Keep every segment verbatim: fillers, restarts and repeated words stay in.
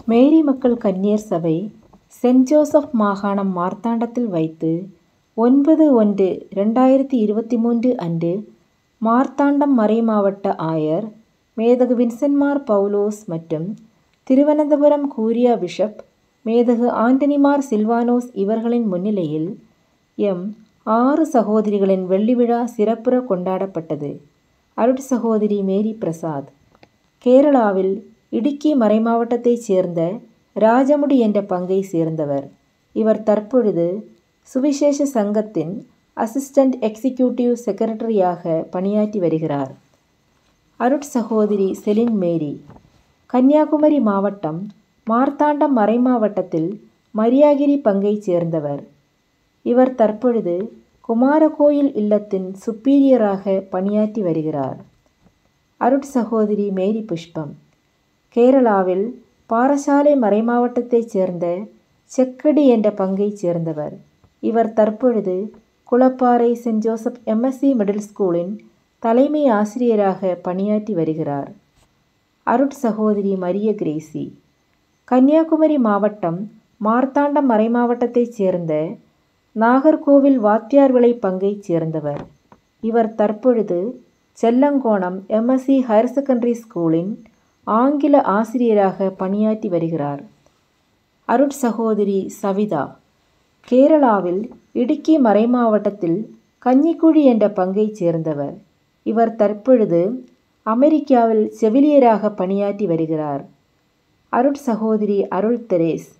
மேரி மக்கள் கன்னியர் சபை send Joseph மாகாணம் மார்த்தாண்டத்தில் வைத்து ஒன்பது ஒன்று ரெண்டாயிரத்தி இருபத்தி மூன்று அன்று மார்த்தாண்டம் மறைமாவட்ட ஆயர் மேதகு வின்சென்ட்மார் பவுலோஸ் மற்றும் திருவனந்தபுரம் கூரியா பிஷப் மேதகு ஆண்டனிமார் சில்வானோஸ் இவர்களின் முன்னிலையில் எம் ஆறு சகோதரிகளின் வெள்ளி விழா சிறப்புற கொண்டாடப்பட்டது. அருட் சகோதரி மேரி பிரசாத் கேரளாவில் இடுக்கி மறைமாவட்டத்தைச் சேர்ந்த ராஜமுடி என்ற பங்கை சேர்ந்தவர். இவர் தற்பொழுது சுவிசேஷ சங்கத்தின் அசிஸ்டன்ட் எக்ஸிக்யூட்டிவ் செக்ரட்டரியாக பணியாற்றி வருகிறார். அருட் சகோதரி செலின் மேரி கன்னியாகுமரி மாவட்டம் மார்த்தாண்டம் மறைமாவட்டத்தில் மரியாகிரி பங்கைச் சேர்ந்தவர். இவர் தற்பொழுது குமாரகோயில் இல்லத்தின் சுப்பீரியராக பணியாற்றி வருகிறார். அருட் சகோதரி மேரி புஷ்பம் கேரளாவில் பாரசாலை மறைமாவட்டத்தைச் சேர்ந்த செக்கடி என்ற பங்கைச் சேர்ந்தவர். இவர் தற்பொழுது Kulappara saint Joseph MSC middle ஸ்கூலின் தலைமை ஆசிரியராக பணியாற்றி வருகிறார். அருட் சகோதரி மரிய கிரேசி கன்னியாகுமரி மாவட்டம் மார்த்தாண்டம் மறைமாவட்டத்தைச் சேர்ந்த நாகர்கோவில் வாத்தியார் விளை பங்கைச் சேர்ந்தவர். இவர் தற்பொழுது செல்லங்கோணம் எம்எஸ்சி ஹையர் செகண்டரி ஸ்கூலின் ஆங்கில ஆசிரியராக பணியாற்றி வருகிறார். அருட் சகோதரி சவிதா கேரளாவில் இடுக்கி மறைமாவட்டத்தில் கன்னிக்குழி என்ற பங்கைச் சேர்ந்தவர். இவர் தற்பொழுது அமெரிக்காவில் செவிலியராக பணியாற்றி வருகிறார். அருட் சகோதரி அருள் தெரேஸ்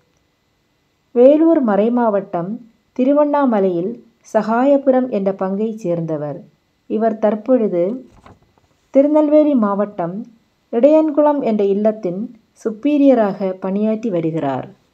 வேலூர் மறைமாவட்டம் திருவண்ணாமலையில் சகாயபுரம் என்ற பங்கைச் சேர்ந்தவர். இவர் தற்பொழுது திருநெல்வேலி மாவட்டம் இடையன்குளம் என்ற இல்லத்தின் சுப்பீரியராக பணியாற்றி வருகிறார்.